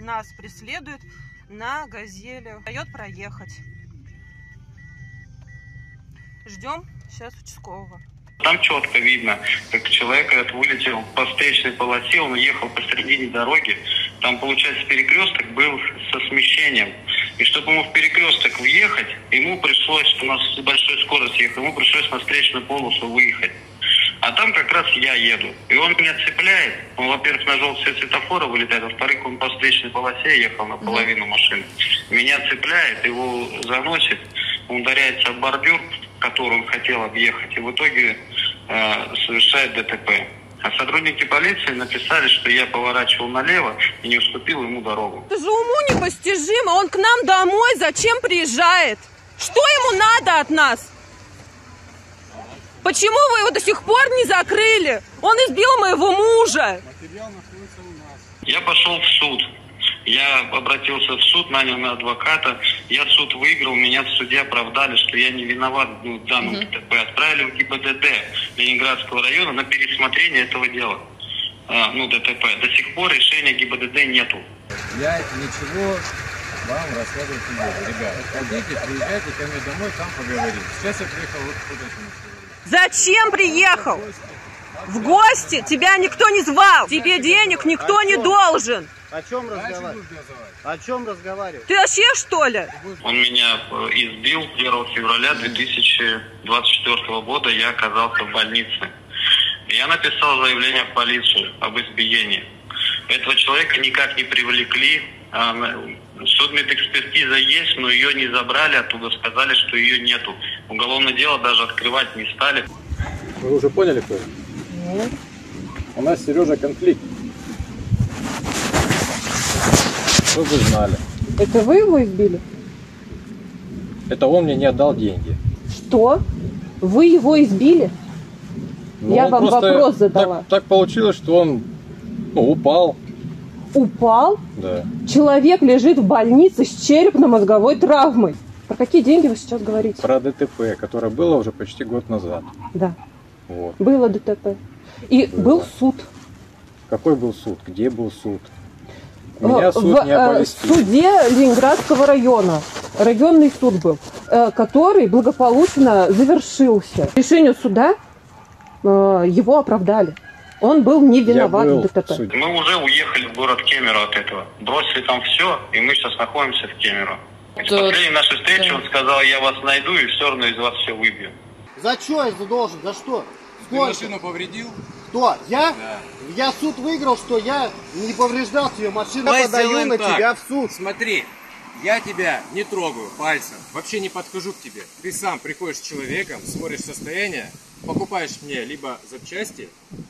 нас преследует на «Газели». Дает проехать. Ждем сейчас участкового. Там четко видно, как человек этот вылетел по встречной полосе, он ехал посередине дороги. Там, получается, перекресток был со смещением. И чтобы ему в перекресток въехать, ему пришлось, у нас с большой скоростью ехал, ему пришлось на встречную полосу выехать. А там как раз я еду. И он меня цепляет. Он, во-первых, на желтый свет светофора вылетает, во-вторых, он по встречной полосе ехал на половину машины. Меня цепляет, его заносит, он ударяется об бордюр, который он хотел объехать, и в итоге совершает ДТП. А сотрудники полиции написали, что я поворачивал налево и не уступил ему дорогу. Это же уму непостижимо. Он к нам домой зачем приезжает? Что ему надо от нас? Почему вы его до сих пор не закрыли? Он избил моего мужа. Материал находится у нас. Я пошел в суд. Я обратился в суд, нанял на адвоката. Я суд выиграл, меня в суде оправдали, что я не виноват в данном ДТП. Отправили в ГИБДД Ленинградского района на пересмотрение этого дела. ДТП. До сих пор решения ГИБДД нету. Я ничего вам рассказывать не буду. Ребята, ходите, приезжайте ко мне домой, там поговорим. Сейчас я приехал вот куда-то. Зачем приехал? В гости? Тебя никто не звал. Тебе денег никто не должен. О чем разговаривать? О чем разговаривать? Ты вообще что ли? Он меня избил 1 февраля 2024 года. Я оказался в больнице. Я написал заявление в полицию об избиении. Этого человека никак не привлекли. Судмедэкспертиза есть, но ее не забрали оттуда, сказали, что ее нету. Уголовное дело даже открывать не стали. Вы уже поняли, кто? Нет. У нас с Сережей конфликт. Чтобы вы знали. Это вы его избили? Это он мне не отдал деньги. Что? Вы его избили? Я вам вопрос задала. Так получилось, что он упал. Упал? Да. Человек лежит в больнице с черепно-мозговой травмой. Про какие деньги вы сейчас говорите? Про ДТП, которое было уже почти год назад. Да. Вот. Было ДТП. И был суд. Какой был суд? Где был суд? Меня суд не оповестил. В суде Ленинградского района. Районный суд был, который благополучно завершился. Решению суда его оправдали. Он был не виноват в ДТП. Мы уже уехали в город Кемерово от этого. Бросили там все, и мы сейчас находимся в Кемерово. С последней нашей встречи он сказал, я вас найду и все равно из вас все выбью. За что я задолжен? За что? Ты машину повредил? Кто? Я? Да. Я суд выиграл, что я не повреждал твою машину. Давай подаю на так. тебя в суд. Смотри, я тебя не трогаю пальцем, вообще не подхожу к тебе. Ты сам приходишь с человеком, смотришь состояние, покупаешь мне либо запчасти,